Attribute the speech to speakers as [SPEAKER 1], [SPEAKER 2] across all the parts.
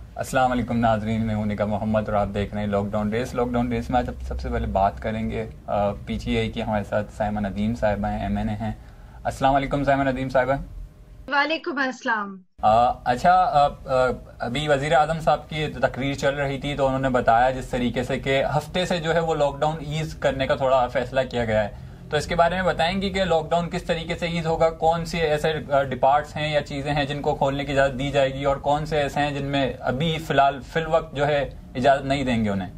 [SPEAKER 1] अस्सलाम वालेकुम नाजरीन, मैं हूं निका मोहम्मद और आप देख रहे हैं लॉकडाउन रेस। लॉकडाउन रेस में आज सबसे पहले बात करेंगे पीटीआई की। हमारे साथ साइमा नदीम साहिबा हैं, एमएनए हैं। अस्सलाम वालेकुम साइमा नदीम साहिबा।
[SPEAKER 2] वालेकुम अस्सलाम।
[SPEAKER 1] अच्छा, अभी वजीर आजम साहब की तकरीर चल रही थी तो उन्होंने बताया जिस तरीके से कि हफ्ते से जो है वो लॉकडाउन ईज करने का थोड़ा फैसला किया गया है। तो इसके बारे में बताएंगे कि लॉकडाउन किस तरीके से ईज होगा, कौन से ऐसे डिपार्ट्स हैं या चीजें हैं जिनको खोलने की इजाजत दी जाएगी और कौन से ऐसे हैं जिनमें अभी फिलहाल फिल वक्त जो है इजाजत नहीं देंगे उन्हें।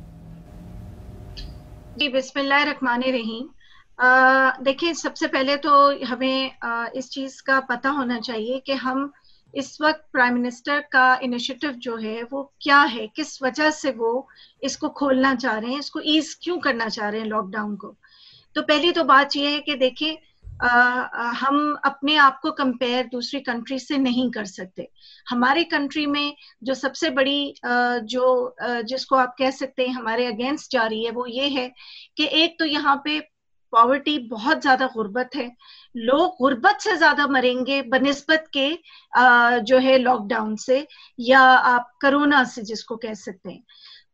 [SPEAKER 2] जी बिस्मिल्लाह रहमान रहीम। देखिए, सबसे पहले तो हमें इस चीज का पता होना चाहिए कि हम इस वक्त प्राइम मिनिस्टर का इनिशिएटिव जो है वो क्या है, किस वजह से वो इसको खोलना चाह रहे हैं, इसको ईज क्यों करना चाह रहे हैं लॉकडाउन को। तो पहली तो बात यह है कि देखिए, हम अपने आप को कंपेयर दूसरी कंट्री से नहीं कर सकते। हमारी कंट्री में जो सबसे बड़ी जिसको आप कह सकते हैं हमारे अगेंस्ट जा रही है वो ये है कि एक तो यहाँ पे पॉवर्टी, बहुत ज्यादा गुर्बत है। लोग गुर्बत से ज्यादा मरेंगे बनिस्बत के जो है लॉकडाउन से, या आप कोरोना से जिसको कह सकते हैं।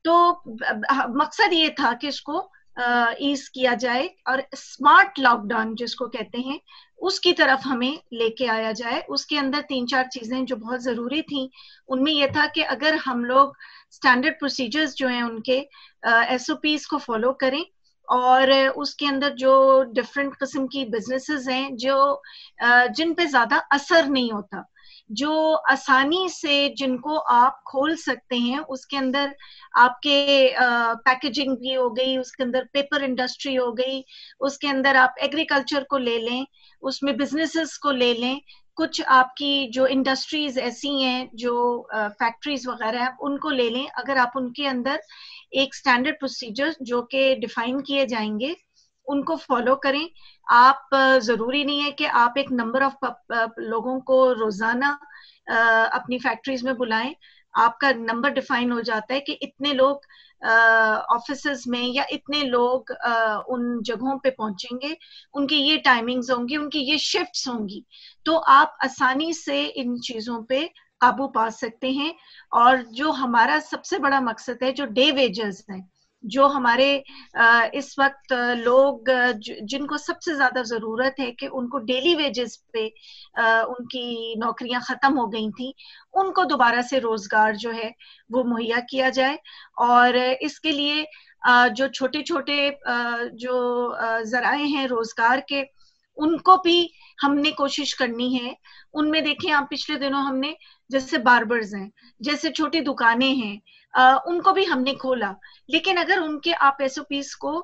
[SPEAKER 2] तो मकसद ये था कि इसको ईज किया जाए और स्मार्ट लॉकडाउन जिसको कहते हैं उसकी तरफ हमें लेके आया जाए। उसके अंदर तीन चार चीजें जो बहुत जरूरी थी, उनमें यह था कि अगर हम लोग स्टैंडर्ड प्रोसीजर्स जो हैं उनके एसओपीज को फॉलो करें, और उसके अंदर जो डिफरेंट किस्म की बिजनेसेस हैं जो जिन पे ज्यादा असर नहीं होता, जो आसानी से जिनको आप खोल सकते हैं, उसके अंदर आपके पैकेजिंग भी हो गई, उसके अंदर पेपर इंडस्ट्री हो गई, उसके अंदर आप एग्रीकल्चर को ले लें, उसमें बिजनेसेस को ले लें, कुछ आपकी जो इंडस्ट्रीज ऐसी हैं जो फैक्ट्रीज वगैरह हैं उनको ले लें। अगर आप उनके अंदर एक स्टैंडर्ड प्रोसीजर जो कि डिफाइन किए जाएंगे उनको फॉलो करें। आप जरूरी नहीं है कि आप एक नंबर ऑफ लोगों को रोजाना अपनी फैक्ट्रीज में बुलाएं। आपका नंबर डिफाइन हो जाता है कि इतने लोग ऑफिसेज में या इतने लोग उन जगहों पे पहुंचेंगे, उनकी ये टाइमिंग्स होंगी, उनकी ये शिफ्ट्स होंगी। तो आप आसानी से इन चीजों पे काबू पा सकते हैं। और जो हमारा सबसे बड़ा मकसद है, जो डे वेजेस हैं, जो हमारे इस वक्त लोग जिनको सबसे ज्यादा जरूरत है कि उनको डेली वेजेस पे उनकी नौकरियां खत्म हो गई थी, उनको दोबारा से रोजगार जो है वो मुहैया किया जाए। और इसके लिए जो छोटे छोटे जो जराए हैं रोजगार के, उनको भी हमने कोशिश करनी है। उनमें देखें आप, पिछले दिनों हमने जैसे बार्बर्स हैं, जैसे छोटी दुकानें हैं, उनको भी हमने खोला। लेकिन अगर उनके आप एसओपीज को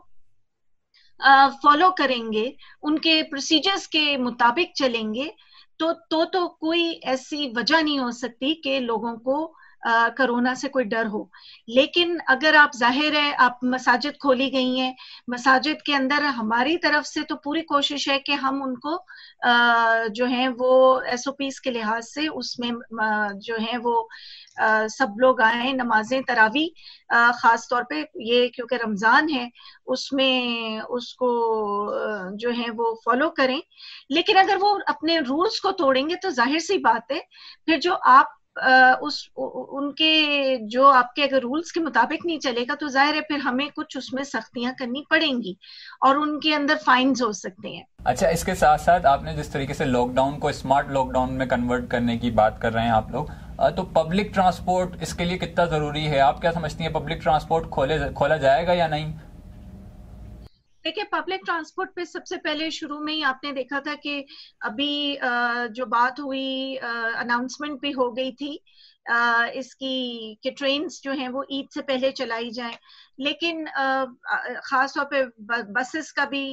[SPEAKER 2] फॉलो करेंगे, उनके प्रोसीजर्स के मुताबिक चलेंगे, तो कोई ऐसी वजह नहीं हो सकती कि लोगों को कोरोना से कोई डर हो। लेकिन अगर आप, जाहिर है, आप मसाजिद खोली गई हैं, मसाजिद के अंदर हमारी तरफ से तो पूरी कोशिश है कि हम उनको जो है वो एसओपीज के लिहाज से उसमें जो है वो सब लोग आए, नमाजें तरावी खास तौर पे ये क्योंकि रमजान है उसमें उसको जो है वो फॉलो करें। लेकिन अगर वो अपने रूल्स को तोड़ेंगे तो जाहिर सी बात है, फिर जो आप उनके जो आपके अगर रूल्स के मुताबिक नहीं चलेगा तो जाहिर है फिर हमें कुछ उसमें सख्तियां करनी पड़ेंगी और उनके अंदर फाइन्स हो सकते हैं।
[SPEAKER 1] अच्छा, इसके साथ साथ आपने जिस तरीके से लॉकडाउन को स्मार्ट लॉकडाउन में कन्वर्ट करने की बात कर रहे हैं आप लोग, तो पब्लिक ट्रांसपोर्ट इसके लिए कितना जरूरी है? आप क्या समझती हैं, पब्लिक ट्रांसपोर्ट खोला जाएगा या नहीं?
[SPEAKER 2] देखिए, पब्लिक ट्रांसपोर्ट पे सबसे पहले शुरू में ही आपने देखा था कि अभी जो बात हुई, अनाउंसमेंट भी हो गई थी इसकी कि ट्रेन्स जो हैं वो ईद से पहले चलाई जाएं। लेकिन खास तौर पे बसेस का भी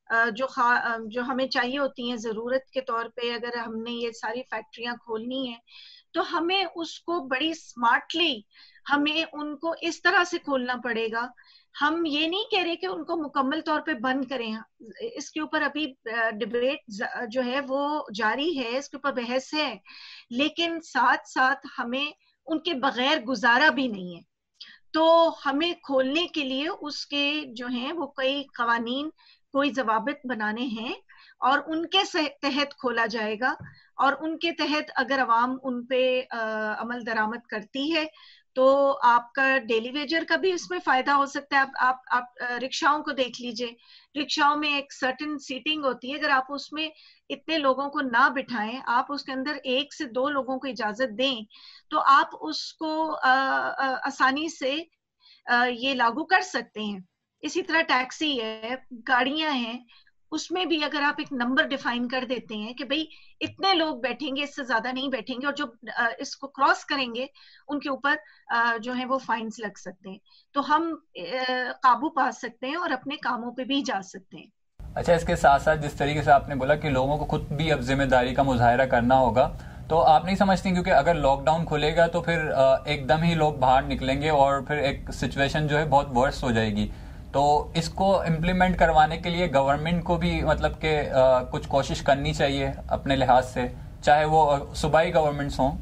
[SPEAKER 2] जो हमें चाहिए होती हैं ज़रूरत के तौर पे, अगर हमने ये सारी फैक्ट्रियां खोलनी है तो हमें उसको बड़ी स्मार्टली, हमें उनको इस तरह से खोलना पड़ेगा। हम ये नहीं कह रहे कि उनको मुकम्मल तौर पे बंद करें, इसके ऊपर अभी डिबेट जो है वो जारी है, इसके ऊपर बहस है। लेकिन साथ साथ हमें उनके बगैर गुजारा भी नहीं है। तो हमें खोलने के लिए उसके जो हैं वो कई कवानीन, कोई जवाबित बनाने हैं और उनके तहत खोला जाएगा। और उनके तहत अगर अवाम उन पे अमल दरामद करती है तो आपका डेली वेजर का भी इसमें फायदा हो सकता है। आप रिक्शाओं को देख लीजिए, रिक्शाओं में एक सर्टेन सीटिंग होती है, अगर आप उसमें इतने लोगों को ना बिठाएं, आप उसके अंदर 1 से 2 लोगों को इजाजत दें, तो आप उसको आसानी से ये लागू कर सकते हैं। इसी तरह टैक्सी है, गाड़ियां हैं, उसमें भी अगर आप एक नंबर डिफाइन कर देते हैं कि भाई इतने लोग बैठेंगे, इससे ज्यादा नहीं बैठेंगे, और जो इसको क्रॉस करेंगे उनके ऊपर जो है वो फाइन्स लग सकते हैं, तो हम काबू पा सकते हैं और अपने कामों पे भी जा सकते हैं।
[SPEAKER 1] अच्छा, इसके साथ साथ जिस तरीके से आपने बोला कि लोगों को खुद भी अब जिम्मेदारी का मुजाहरा करना होगा, तो आप नहीं समझती क्योंकि अगर लॉकडाउन खुलेगा तो फिर एकदम ही लोग बाहर निकलेंगे और फिर एक सिचुएशन जो है बहुत वर्स हो जाएगी, तो इसको इम्प्लीमेंट करवाने के लिए गवर्नमेंट को भी मतलब कि कुछ कोशिश करनी चाहिए अपने लिहाज से, चाहे वो सूबाई गवर्नमेंट्स हों।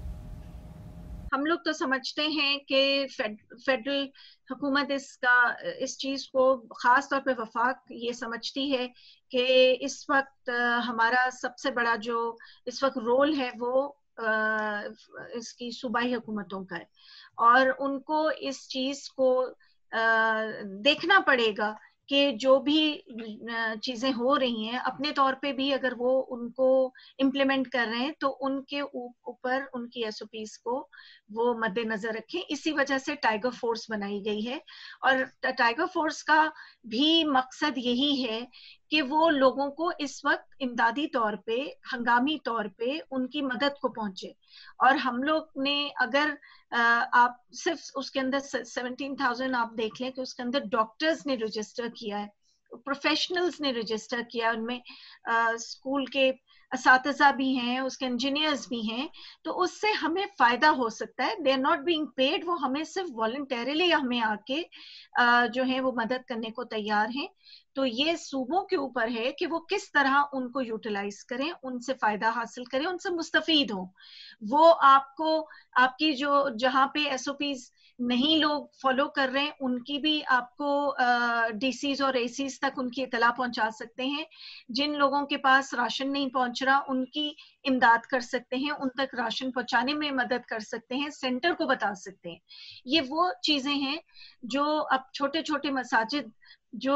[SPEAKER 2] हम लोग तो समझते हैं कि फेडरल हुकूमत इस चीज को, खास तौर पे वफाक ये समझती है कि इस वक्त हमारा सबसे बड़ा जो इस वक्त रोल है वो इसकी सूबाई हुकूमतों का है, और उनको इस चीज को देखना पड़ेगा कि जो भी चीजें हो रही हैं अपने तौर पे भी अगर वो उनको इम्प्लीमेंट कर रहे हैं तो उनके ऊपर उनकी एसओपीज को वो मद्देनजर रखें। इसी वजह से टाइगर फोर्स बनाई गई है, और टाइगर फोर्स का भी मकसद यही है कि वो लोगों को इस वक्त इमदादी तौर पे, हंगामी तौर पे उनकी मदद को पहुंचे। और हम लोग ने अगर आप सिर्फ उसके अंदर 17,000 आप देख लें कि उसके अंदर डॉक्टर्स ने रजिस्टर किया है, प्रोफेशनल्स ने रजिस्टर किया, उनमें स्कूल के असातिज़ा भी हैं, उसके इंजीनियर्स भी हैं, तो उससे हमें फायदा हो सकता है। They are not being paid, वो हमें सिर्फ वॉलंटरीली हमें आके जो है वो मदद करने को तैयार हैं। तो ये सूबों के ऊपर है कि वो किस तरह उनको यूटिलाइज करें, उनसे फायदा हासिल करें, उनसे मुस्तफीद हों। वो आपको आपकी जो जहाँ पे एसओपीज नहीं लोग फॉलो कर रहे हैं उनकी भी आपको डीसीज और एसीज तक उनकी इतला पहुंचा सकते हैं। जिन लोगों के पास राशन नहीं पहुंच रहा उनकी इमदाद कर सकते हैं, उन तक राशन पहुंचाने में मदद कर सकते हैं, सेंटर को बता सकते हैं। ये वो चीजें हैं जो अब छोटे छोटे मसाजिद जो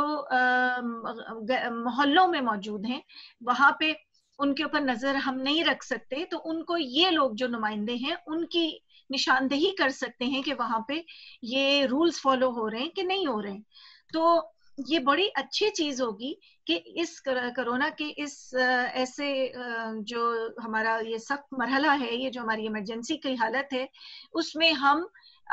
[SPEAKER 2] मोहल्लों में मौजूद हैं वहां पे उनके ऊपर नजर हम नहीं रख सकते, तो उनको ये लोग जो नुमाइंदे हैं उनकी निशानदेही कर सकते हैं कि वहां पे ये रूल्स फॉलो हो रहे हैं कि नहीं हो रहे हैं। तो ये बड़ी अच्छी चीज होगी कि इस कोरोना के इस ऐसे जो हमारा ये सख्त मरहला है, ये जो हमारी इमरजेंसी की हालत है, उसमें हम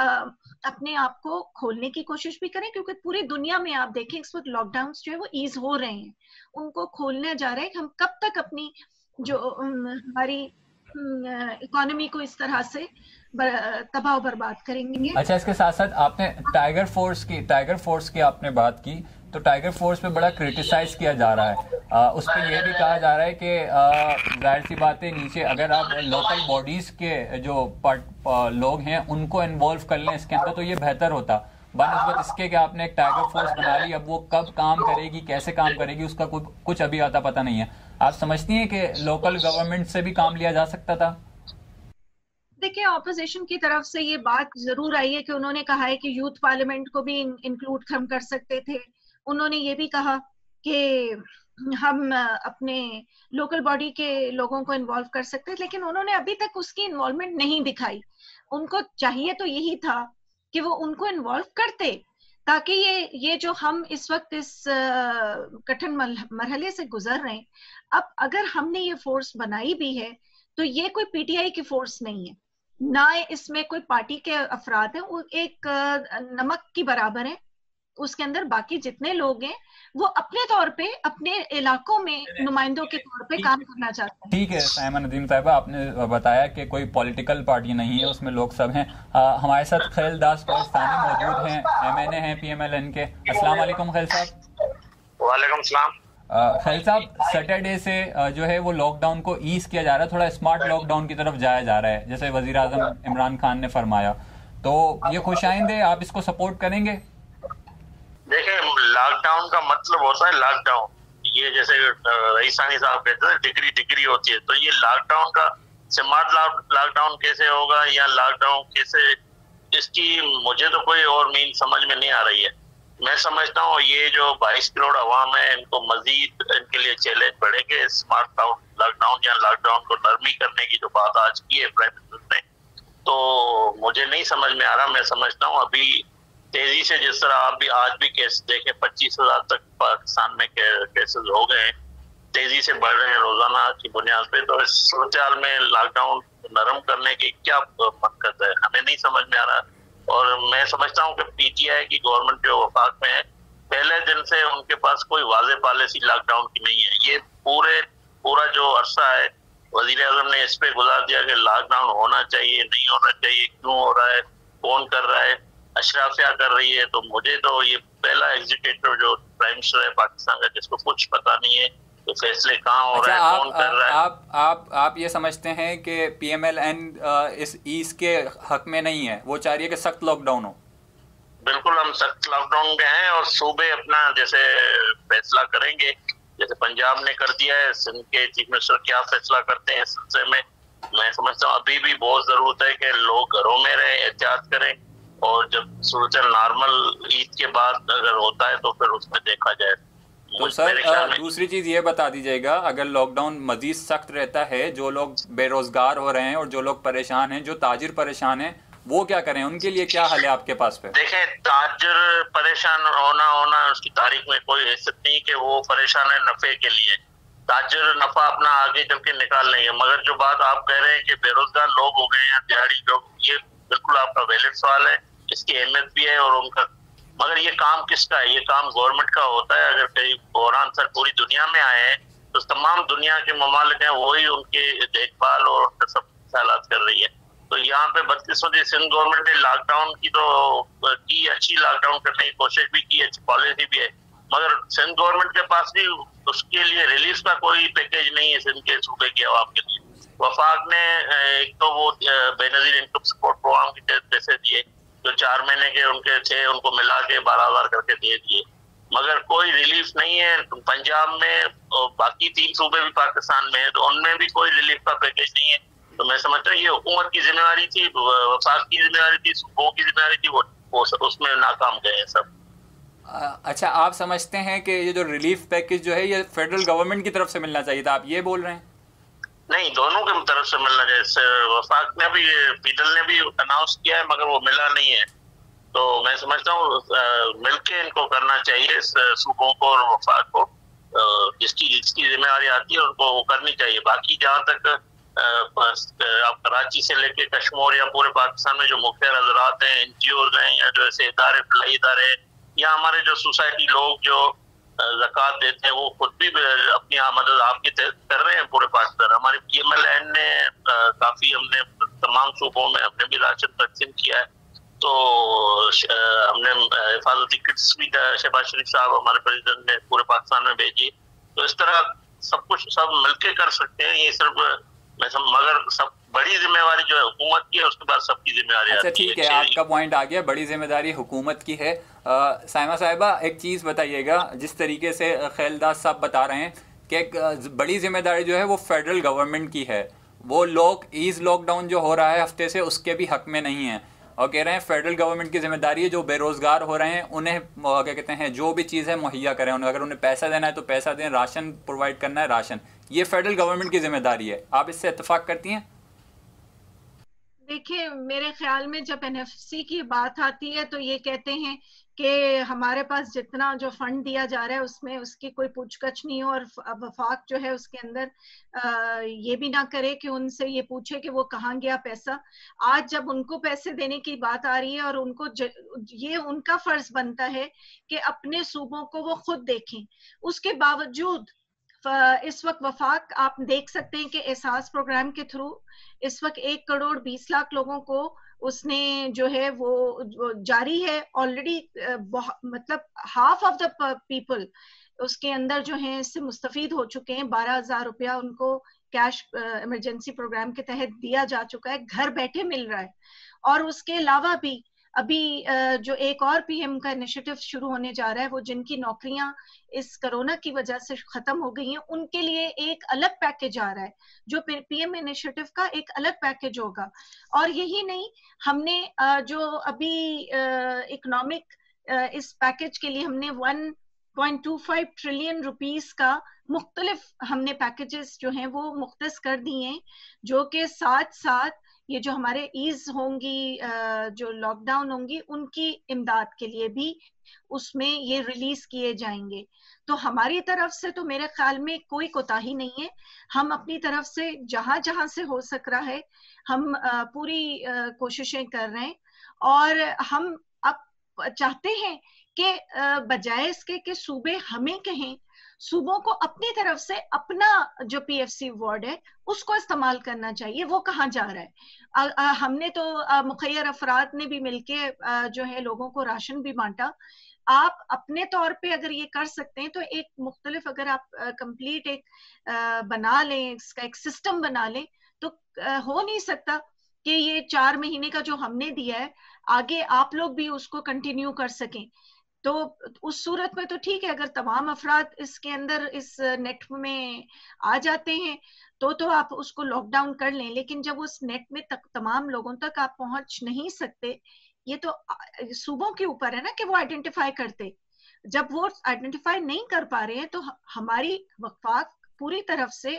[SPEAKER 2] अपने आप को खोलने की कोशिश भी करें, क्योंकि पूरी दुनिया में आप देखें इस वक्त लॉकडाउन जो है वो ईज हो रहे हैं, उनको खोलने जा रहे हैं। हम कब तक अपनी जो हमारी इकोनॉमी को इस तरह से तबाह बर्बाद करेंगे।
[SPEAKER 1] अच्छा, इसके साथ साथ आपने टाइगर फोर्स की आपने बात की, तो टाइगर फोर्स पे बड़ा क्रिटिसाइज किया जा रहा है। उस पर यह भी कहा जा रहा है कि जाहिर सी बात है नीचे अगर आप लोकल बॉडीज के जो लोग हैं उनको इन्वॉल्व कर लें इसके अंदर तो ये बेहतर होता। बनस्बत इसके कि आपने एक टाइगर फोर्स बना ली, अब वो कब काम करेगी, कैसे काम करेगी, उसका कुछ अभी आता पता नहीं है। आप समझती हैं कि लोकल गवर्नमेंट से भी काम लिया जा सकता था?
[SPEAKER 2] देखिए, ऑपोजिशन की तरफ से ये बात जरूर आई है कि उन्होंने कहा है कि यूथ पार्लियामेंट को भी इंक्लूड हम कर सकते थे। उन्होंने ये भी कहा कि हम अपने लोकल बॉडी के लोगों को इन्वॉल्व कर सकते हैं, लेकिन उन्होंने अभी तक उसकी इन्वॉल्वमेंट नहीं दिखाई। उनको चाहिए तो यही था कि वो उनको इन्वॉल्व करते, ताकि ये जो हम इस वक्त इस कठिन मरहले से गुजर रहे हैं, अब अगर हमने ये फोर्स बनाई भी है तो ये कोई पीटीआई की फोर्स नहीं है, ना इसमें कोई पार्टी के अफराद हैं, वो एक नमक की बराबर है। उसके अंदर बाकी जितने लोग हैं वो अपने तौर पे अपने इलाकों में नुमाइंदों के तौर पे काम करना चाहते हैं।
[SPEAKER 1] ठीक है साइमा नदीम साहिबा, आपने बताया कि कोई पॉलिटिकल पार्टी नहीं है, उसमें लोग सब हैं। हमारे साथ खैल दास पाकिस्तानी मौजूद हैं, एमएनए हैं पीएमएलएन के। अस्सलाम वालेकुम खैल साहब।
[SPEAKER 3] वालेकुम सलाम।
[SPEAKER 1] खैल साहब, सैटरडे से जो है वो लॉकडाउन को ईज किया जा रहा है, थोड़ा स्मार्ट लॉकडाउन की तरफ जाया जा रहा है जैसे वजीर आजम इमरान खान ने फरमाया, तो ये खुशाइंद है, आप इसको सपोर्ट करेंगे?
[SPEAKER 3] देखिए, लॉकडाउन का मतलब होता है लॉकडाउन, ये जैसे रईसानी साहब कहते हैं डिग्री होती है, तो ये लॉकडाउन का स्मार्ट लॉकडाउन कैसे होगा या लॉकडाउन कैसे इसकी मुझे तो कोई और मीन समझ में नहीं आ रही है। मैं समझता हूँ ये जो 22 करोड़ अवाम है, इनको मजीद इनके लिए चैलेंज बढ़ेंगे। स्मार्ट लॉकडाउन या लॉकडाउन को नरमी करने की जो बात आज की है प्राइम मिनिस्टर ने, तो मुझे नहीं समझ में आ रहा। मैं समझता हूँ अभी तेजी से, जिस तरह आप भी आज भी केस देखें, 25,000 तक पाकिस्तान में केसेस हो गए हैं, तेजी से बढ़ रहे हैं रोजाना की बुनियाद पे। तो इस सूरत में लॉकडाउन नरम करने की क्या मकसद है, हमें नहीं समझ में आ रहा। और मैं समझता हूँ कि पीटीआई की गवर्नमेंट जो वफाक में है, पहले दिन से उनके पास कोई वाज़ेह पॉलिसी लॉकडाउन की नहीं है। ये पूरा जो अरसा है, वजीर आजम ने इस पे गुजार दिया कि लॉकडाउन होना चाहिए, नहीं होना चाहिए, क्यों हो रहा है, कौन कर रहा है, अशराफिया कर रही है। तो मुझे तो ये पहला एग्जीक्यूटिव जो प्राइम मिनिस्टर है पाकिस्तान का, जिसको कुछ पता नहीं है तो फैसले कहाँ हो रहा है, कौन कर रहा है।
[SPEAKER 1] आप ये समझते हैं कि PMLN इस ईज के हक में नहीं है, वो चाह रही है कि सख्त लॉकडाउन हो?
[SPEAKER 3] बिल्कुल, हम सख्त लॉकडाउन में हैं और सूबे अपना जैसे फैसला करेंगे, जैसे पंजाब ने कर दिया है। सिंध के चीफ मिनिस्टर क्या फैसला करते हैं इस सिलसिले में, मैं समझता हूँ अभी भी बहुत जरूरत है कि लोग घरों में रहें, एहतियात करें, और जब सूरत नॉर्मल ईद के बाद अगर होता है तो फिर उसमें देखा जाए।
[SPEAKER 1] तो सर दूसरी चीज ये बता दीजिएगा, अगर लॉकडाउन मजीद सख्त रहता है, जो लोग बेरोजगार हो रहे हैं और जो लोग परेशान हैं, जो ताजिर परेशान हैं, वो क्या करें, उनके लिए क्या हल है आपके पास पे?
[SPEAKER 3] देखें, ताजिर परेशान होना उसकी तारीख में कोई हैसियत नहीं कि वो परेशान है नफे के लिए। ताजिर नफा अपना आगे चल के निकाल लेंगे। मगर जो बात आप कह रहे हैं कि बेरोजगार लोग हो गए हैं, दिहाड़ी लोग, ये बिल्कुल आपका वैलिड सवाल है, इसकी अहमियत भी है और उनका, मगर ये काम किसका है? ये काम गवर्नमेंट का होता है। अगर कहीं बहरान सर पूरी दुनिया में आए हैं तो तमाम दुनिया के ममालिक हैं, वही उनके देखभाल और उनका सब ख्यालात कर रही है। तो यहाँ पे बदकिस्मती सिंध गवर्नमेंट ने लॉकडाउन की अच्छी लॉकडाउन करने की कोशिश भी की, अच्छी पॉलिसी भी है, मगर सिंध गवर्नमेंट के पास भी उसके लिए रिलीफ का कोई पैकेज नहीं है सिंध के सूबे की आवाम के लिए। वफाक ने एक तो वो बेनजीर इनकम सपोर्ट प्रोग्राम के पैसे दिए जो 4 महीने के उनके थे, उनको मिला के 12,000 करके दे दिए, मगर कोई रिलीफ नहीं है। पंजाब में और बाकी 3 सूबे भी पाकिस्तान में है, तो उनमें भी कोई रिलीफ का पैकेज नहीं है। तो मैं समझता हूँ ये हुकूमत की जिम्मेवारी थी, वफाक की जिम्मेवारी थी, सूबों की जिम्मेवारी थी, वो उसमें नाकाम गए हैं सब।
[SPEAKER 1] अच्छा, आप समझते हैं कि ये जो रिलीफ पैकेज जो है ये फेडरल गवर्नमेंट की तरफ से मिलना चाहिए था, आप ये बोल रहे हैं?
[SPEAKER 3] नहीं, दोनों की तरफ से मिलना चाहिए। वफाक ने भी, पीडल ने भी अनाउंस किया है, मगर वो मिला नहीं है। तो मैं समझता हूँ मिलके इनको करना चाहिए, सूबों को और वफाक को, जिसकी जिम्मेवारी आती है उनको वो करनी चाहिए। बाकी जहाँ तक आप कराची से लेके कश्मीर या पूरे पाकिस्तान में जो मुख्य हजरात हैं, NGOs हैं, या जो ऐसे इदारे, फलाई इदारे, या हमारे जो सोसाइटी लोग जो ज़कात देते हैं, वो खुद भी अपनी मदद आपकी कर रहे हैं पूरे पाकिस्तान। हमारी PMLN ने काफी, हमने तमाम सूबों में हमने भी राशन तकसीम किया है। तो हमने हिफाजती किट्स भी शहबाज शरीफ साहब हमारे प्रेसिडेंट ने पूरे पाकिस्तान में भेजी। तो इस तरह सब कुछ सब मिलके कर सकते हैं। ये सिर्फ मगर सब बड़ी जिम्मेवारी जो है हुकूमत की है, उसके बाद सबकी जिम्मेवारी।
[SPEAKER 1] अच्छा ठीक है, आपका पॉइंट आ गया, बड़ी जिम्मेदारी हुकूमत की है। साइमा साहिबा, एक चीज़ बताइएगा, जिस तरीके से खैलदास साहब बता रहे हैं कि बड़ी जिम्मेदारी जो है वो फेडरल गवर्नमेंट की है, वो लोग ईज लॉकडाउन जो हो रहा है हफ्ते से उसके भी हक में नहीं है, और कह रहे हैं फेडरल गवर्नमेंट की जिम्मेदारी है, जो बेरोजगार हो रहे हैं उन्हें क्या कहते हैं, जो भी चीज़ है मुहैया करें, अगर उन्हें पैसा देना है तो पैसा दें, राशन प्रोवाइड करना है राशन, ये फेडरल गवर्नमेंट की जिम्मेदारी है। आप इससे इत्तेफाक करती हैं?
[SPEAKER 2] देखिए, मेरे ख्याल में जब NFC की बात आती है तो ये कहते हैं कि हमारे पास जितना जो फंड दिया जा रहा है उसमें उसकी कोई पूछगछ नहीं हो, और वफाक जो है उसके अंदर ये भी ना करे कि उनसे ये पूछे कि वो कहाँ गया पैसा। आज जब उनको पैसे देने की बात आ रही है और उनको ये उनका फर्ज बनता है कि अपने सूबों को वो खुद देखें, उसके बावजूद इस वक्त वफाक आप देख सकते हैं कि एहसास प्रोग्राम के थ्रू इस वक्त 1 करोड़ 20 लाख लोगों को उसने जो है वो जारी है ऑलरेडी, मतलब हाफ ऑफ द पीपल उसके अंदर जो है इससे मुस्तफीद हो चुके हैं। 12,000 रुपया उनको कैश इमरजेंसी प्रोग्राम के तहत दिया जा चुका है, घर बैठे मिल रहा है। और उसके अलावा भी अभी जो एक और पीएम का इनिशिएटिव शुरू होने जा रहा है, वो जिनकी नौकरियां इस कोरोना की वजह से खत्म हो गई हैं, उनके लिए एक अलग पैकेज आ रहा है, जो पीएम इनिशिएटिव का एक अलग पैकेज होगा। और यही नहीं, हमने जो अभी इकोनॉमिक इस पैकेज के लिए हमने 1.25 ट्रिलियन रुपीस का मुख्तलिफ हमने पैकेजेस जो हैं वो मुख्तस कर दिए हैं, जो के साथ साथ ये जो हमारे ईज होंगी, जो लॉकडाउन होंगी, उनकी इमदाद के लिए भी उसमें ये रिलीज किए जाएंगे। तो हमारी तरफ से तो मेरे ख्याल में कोई कोताही नहीं है। हम अपनी तरफ से जहां जहां से हो सक रहा है हम पूरी कोशिशें कर रहे हैं। और हम अब चाहते हैं कि बजाय इसके कि सूबे हमें कहें, सूबों को अपनी तरफ से अपना जो पीएफसी वार्ड है उसको इस्तेमाल करना चाहिए। वो कहाँ जा रहा है? हमने तो मुखैर अफराद ने भी मिलके जो है लोगों को राशन भी बांटा। आप अपने तौर पे अगर ये कर सकते हैं तो एक मुख्तलिफ, अगर आप कंप्लीट एक बना लें, इसका एक सिस्टम बना लें, तो हो नहीं सकता कि ये 4 महीने का जो हमने दिया है आगे आप लोग भी उसको कंटिन्यू कर सकें। तो उस सूरत में तो ठीक है, अगर तमाम अफराद इसके अंदर इस नेट में आ जाते हैं तो आप उसको लॉकडाउन कर लें। लेकिन जब उस नेट में तमाम लोगों तक आप पहुंच नहीं सकते, ये तो सूबों के ऊपर है ना कि वो आइडेंटिफाई करते। जब वो आइडेंटिफाई नहीं कर पा रहे हैं तो हमारी वफाक पूरी तरफ से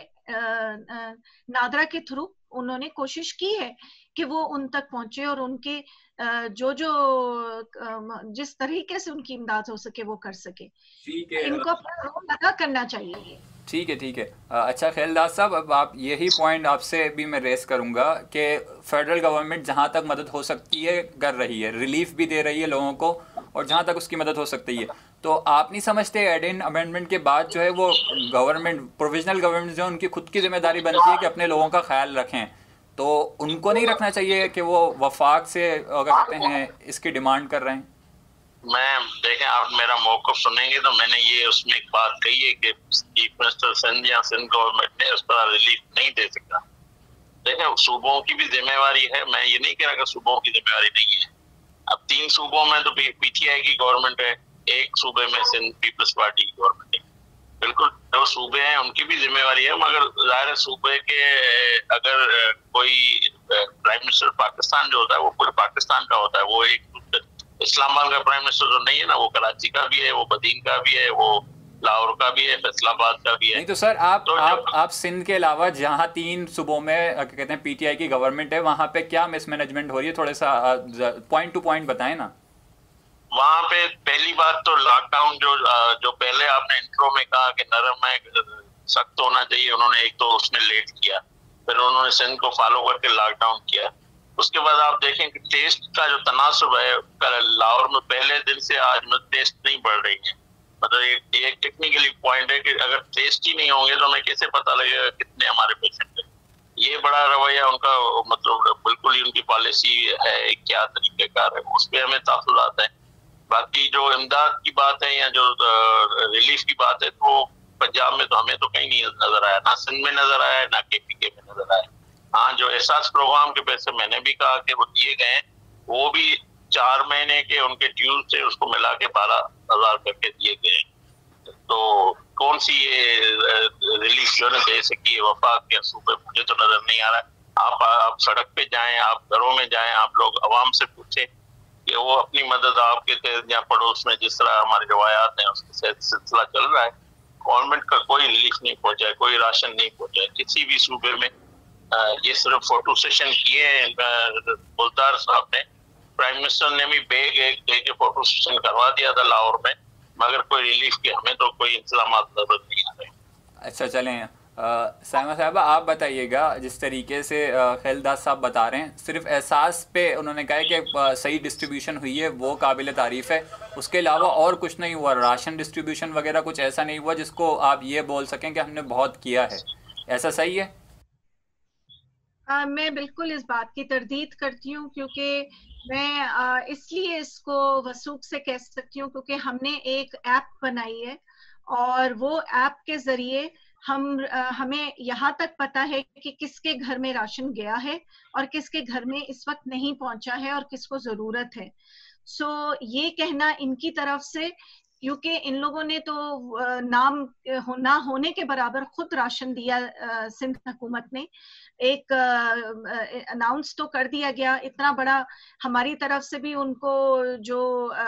[SPEAKER 2] नादरा के थ्रू उन्होंने कोशिश की है कि वो उन तक पहुंचे और उनके जो जिस तरीके से उनकी इमदाद हो सके वो कर सके।
[SPEAKER 1] ठीक है,
[SPEAKER 2] इनको अपना रोल अदा करना चाहिए।
[SPEAKER 1] ठीक है, ठीक है। अच्छा खैलदास साहब, अब आप यही पॉइंट आपसे भी मैं रेस करूंगा कि फेडरल गवर्नमेंट जहां तक मदद हो सकती है कर रही है, रिलीफ भी दे रही है लोगों को, और जहां तक उसकी मदद हो सकती है। तो आप नहीं समझते एडेन अमेंडमेंट के बाद जो है वो गवर्नमेंट, प्रोविजनल गवर्नमेंट जो है उनकी खुद की जिम्मेदारी बनती है कि अपने लोगों का ख्याल रखें, तो उनको नहीं रखना चाहिए कि वो वफाक से अगर कहते हैं इसकी डिमांड कर रहे हैं?
[SPEAKER 3] देखें, आप मेरा मौक़िफ़ सुनेंगे तो मैंने ये उसमें एक बात कही है कि चीफ मिनिस्टर सिंध या सिंध गवर्नमेंट ने उस पर रिलीफ नहीं दे सकता। देखें, सूबों की भी जिम्मेवारी है, मैं ये नहीं कह रहा कि सूबों की जिम्मेवारी नहीं है। अब 3 सूबों में तो पीटीआई की गवर्नमेंट है, एक सूबे में सिंध पीपल्स पार्टी की गवर्नमेंट है। बिल्कुल जो सूबे हैं उनकी भी जिम्मेवारी है, मगर जाहिर सूबे के अगर कोई प्राइम मिनिस्टर पाकिस्तान जो होता है वो पूरे पाकिस्तान का होता है, वो एक इस्लामाबाद का प्राइम मिनिस्टर तो नहीं है ना, वो कराची का भी है, वो बदीन का भी है, वो लाहौर का भी है, फैसलाबाद का भी है।
[SPEAKER 1] नहीं तो सर आप सिंध के अलावा जहां 3 सूबों में कहते हैं पीटीआई की गवर्नमेंट है, वहां पे क्या मिसमैनेजमेंट हो रही है? थोड़ा सा पॉइंट टू पॉइंट बताएं ना।
[SPEAKER 3] वहां पे पहली बात तो लॉकडाउन जो पहले आपने इंट्रो में कहा कि नरम है, सख्त होना चाहिए, उन्होंने एक तो उसमें लेट किया, फिर उन्होंने सिंध को फॉलो करके लॉकडाउन किया। उसके बाद आप देखें कि टेस्ट का जो तनासुब है लाहौर में पहले दिन से आज में टेस्ट नहीं बढ़ रही है। मतलब ये टेक्निकली पॉइंट है कि अगर टेस्ट ही नहीं होंगे तो हमें कैसे पता लगेगा कितने हमारे पेशेंट हैं। ये बड़ा रवैया उनका, मतलब बिल्कुल ही उनकी पॉलिसी है, क्या तरीकेकार है, उस पर हमें तासुर आता है। बाकी जो इमदाद की बात है या जो रिलीफ की बात है, तो पंजाब में तो हमें तो कहीं नहीं नजर आया, ना सिंध में नजर आया, ना केपीके में नजर आया। हाँ, जो एहसास प्रोग्राम के पैसे मैंने भी कहा कि वो दिए गए, वो भी 4 महीने के उनके ड्यूज से उसको मिला के 12,000 करके दिए गए। तो कौन सी ये रिलीफ जो है दे सकी है वफाक के सूबे, मुझे तो नजर नहीं आ रहा। आप सड़क पे जाएं, आप घरों में जाएं, आप लोग अवाम से पूछें कि वो अपनी मदद आपके या पड़ोस में जिस तरह हमारे रवायात हैं उसके सिलसिला चल रहा है, गवर्नमेंट का कोई रिलीफ नहीं पहुंचा है, कोई राशन नहीं पहुंचा है किसी भी सूबे में। ये सिर्फ फोटो सेशन किए बुलदार साहब ने, प्राइम मिनिस्टर ने भी बैग एक दे के फोटो सेशन करवा दिया था लाहौर में, मगर कोई रिलीफ के हमें तो कोई इंतजाम नजर नहीं आ रहे।
[SPEAKER 1] अच्छा चलें, साइमा साहबा आप बताइएगा, जिस तरीके से खैलदास साहब बता रहे हैं, सिर्फ एहसास पे उन्होंने कहा है कि सही डिस्ट्रीब्यूशन हुई है, वो काबिल तारीफ़ है, उसके अलावा और कुछ नहीं हुआ, राशन डिस्ट्रीब्यूशन वगैरह कुछ ऐसा नहीं हुआ जिसको आप ये बोल सकें कि हमने बहुत किया है, ऐसा सही है?
[SPEAKER 2] मैं बिल्कुल इस बात की तरदीद करती हूँ, क्योंकि मैं इसलिए इसको वसूख से कह सकती हूँ क्योंकि हमने एक ऐप बनाई है और वो ऐप के जरिए हमें यहाँ तक पता है कि किसके घर में राशन गया है और किसके घर में इस वक्त नहीं पहुंचा है और किसको जरूरत है। सो ये कहना इनकी तरफ से, क्योंकि इन लोगों ने तो नाम ना होने के बराबर खुद राशन दिया। सिंध हुकूमत ने एक अनाउंस तो कर दिया गया इतना बड़ा, हमारी तरफ से भी उनको जो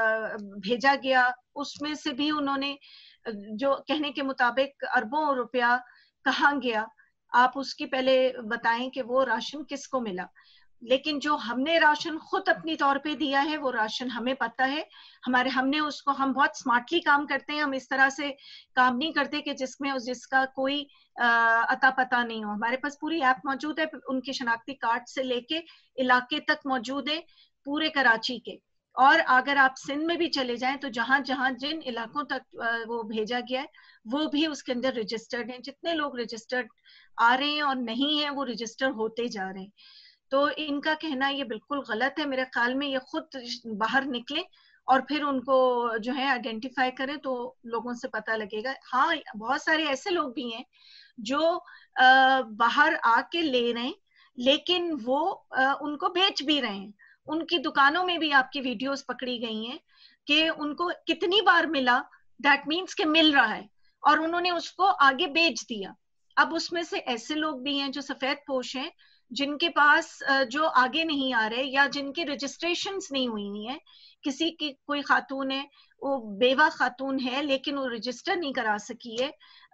[SPEAKER 2] भेजा गया उसमें से भी उन्होंने जो कहने के मुताबिक अरबों रुपया कहाँ गया, आप उसकी पहले बताएं कि वो राशन किसको मिला। लेकिन जो हमने राशन खुद अपनी तौर पे दिया है वो राशन हमें पता है, हमने उसको, हम बहुत स्मार्टली काम करते हैं, हम इस तरह से काम नहीं करते कि जिसका कोई अता पता नहीं हो। हमारे पास पूरी ऐप मौजूद है, उनके शनाख्ती कार्ड से लेके इलाके तक मौजूद है पूरे कराची के। और अगर आप सिंध में भी चले जाएं तो जहां जहां जिन इलाकों तक वो भेजा गया है वो भी उसके अंदर रजिस्टर्ड हैं। जितने लोग रजिस्टर्ड आ रहे हैं और नहीं है वो रजिस्टर होते जा रहे हैं। तो इनका कहना ये बिल्कुल गलत है। मेरे ख्याल में ये खुद बाहर निकले और फिर उनको जो है आइडेंटिफाई करें तो लोगों से पता लगेगा। हाँ, बहुत सारे ऐसे लोग भी हैं जो बाहर आके ले रहे हैं लेकिन वो उनको बेच भी रहे हैं। उनकी दुकानों में भी आपकी वीडियोस पकड़ी गई हैं कि उनको कितनी बार मिला, दैट मीन्स कि मिल रहा है, और उन्होंने उसको आगे बेच दिया। अब उसमें से ऐसे लोग भी हैं जो सफेद पोश हैं, जिनके पास जो आगे नहीं आ रहे या जिनके रजिस्ट्रेशंस नहीं हुई है। किसी की कोई खातून है, वो बेवा खातून है लेकिन वो रजिस्टर नहीं करा सकी है,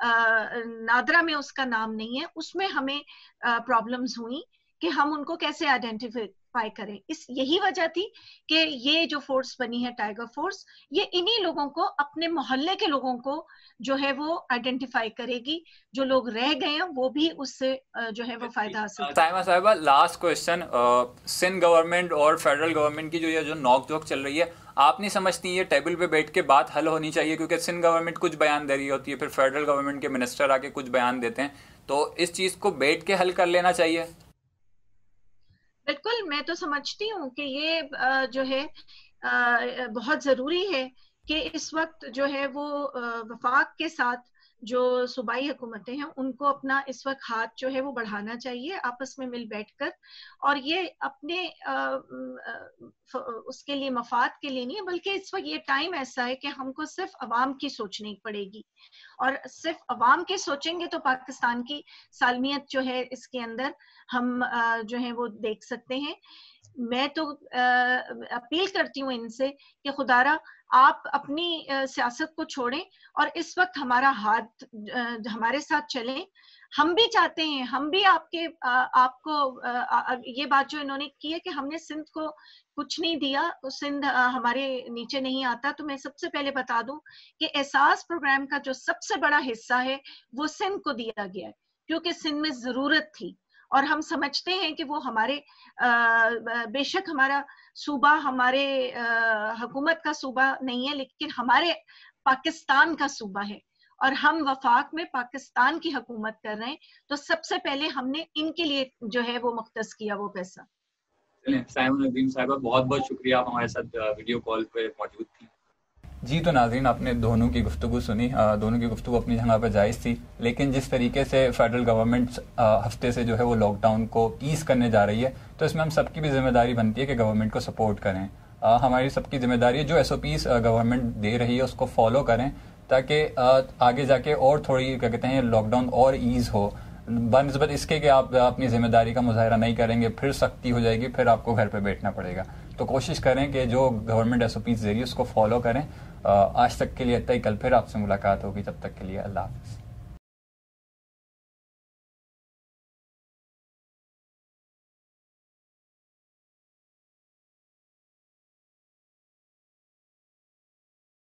[SPEAKER 2] नादरा में उसका नाम नहीं है, उसमें हमें प्रॉब्लम्स हुई कि हम उनको कैसे आइडेंटिफाई करें। यही वजह थी कि ये जो फोर्स बनी है टाइगर फोर्स, ये इन्हीं लोगों को, अपने मोहल्ले के लोगों को जो है वो आइडेंटिफाई करेगी। जो लोग रह गए हैं वो भी उससे जो है वो फायदा हासिल करेंगे।
[SPEAKER 1] Saima Sahiba, last question, Sindh government और फेडरल गवर्नमेंट की जो नोक झोंक चल रही है, आप नहीं समझती ये टेबल पे बैठ के बात हल होनी चाहिए? क्योंकि सिंध गवर्नमेंट कुछ बयान दे रही होती है, फिर फेडरल गवर्नमेंट के मिनिस्टर आके कुछ बयान देते हैं, तो इस चीज को बैठ के हल कर लेना चाहिए।
[SPEAKER 2] बिल्कुल, मैं तो समझती हूँ कि ये जो है बहुत जरूरी है कि इस वक्त जो है वो वफाक के साथ जो सूबाई हुकूमतें हैं उनको अपना इस वक्त हाथ जो है वो बढ़ाना चाहिए, आपस में मिल बैठकर। और ये अपने उसके लिए, मफाद के लिए नहीं है, बल्कि इस वक्त ये टाइम ऐसा है कि हमको सिर्फ अवाम की सोचनी पड़ेगी। और सिर्फ अवाम के सोचेंगे तो पाकिस्तान की सालमियत जो है इसके अंदर हम जो है वो देख सकते हैं। मैं तो अपील करती हूँ इनसे कि खुदारा आप अपनी सियासत को छोड़ें और इस वक्त हमारा हाथ हमारे साथ चलें। हम भी चाहते हैं, हम भी आपको ये बात जो इन्होंने की है कि हमने सिंध को कुछ नहीं दिया, सिंध हमारे नीचे नहीं आता, तो मैं सबसे पहले बता दूं कि एहसास प्रोग्राम का जो सबसे बड़ा हिस्सा है वो सिंध को दिया गया है, क्योंकि सिंध में जरूरत थी। और हम समझते हैं कि वो हमारे बेशक हमारा सूबा हमारे हुकूमत का सूबा नहीं है, लेकिन हमारे पाकिस्तान का सूबा है और हम वफाक में पाकिस्तान की हुकूमत कर रहे हैं, तो सबसे पहले हमने इनके लिए जो है वो मुख्तस किया वो पैसा।
[SPEAKER 1] साइमा नदीम साहिबा, बहुत बहुत शुक्रिया, आप हमारे साथ वीडियो कॉल पे मौजूद थी। जी, तो नाज़रीन, आपने दोनों की गुफ्तगू सुनी, दोनों की गुफ्तगू अपनी जगह पर जायज़ थी, लेकिन जिस तरीके से फेडरल गवर्नमेंट हफ्ते से जो है वो लॉकडाउन को ईज करने जा रही है, तो इसमें हम सबकी भी जिम्मेदारी बनती है कि गवर्नमेंट को सपोर्ट करें। हमारी सबकी जिम्मेदारी है जो SOPs गवर्नमेंट दे रही है उसको फॉलो करें, ताकि आगे जाके और थोड़ी क्या कहते हैं लॉकडाउन और ईज हो। बनस्बत इसके कि आप अपनी जिम्मेदारी का मुजाहरा नहीं करेंगे, फिर सख्ती हो जाएगी, फिर आपको घर पे बैठना पड़ेगा। तो कोशिश करें कि जो गवर्नमेंट SOPs दे रही है उसको फॉलो करें। आज तक के लिए इतना ही, कल फिर आपसे मुलाकात होगी, तब तक के लिए अल्लाह हाफ़िज़।